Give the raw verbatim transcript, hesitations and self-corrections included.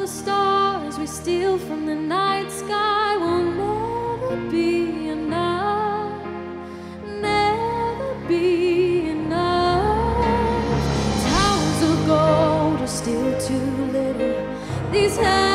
the stars we steal from the night sky will never be enough, never be enough. Towers of gold are still too little. These hands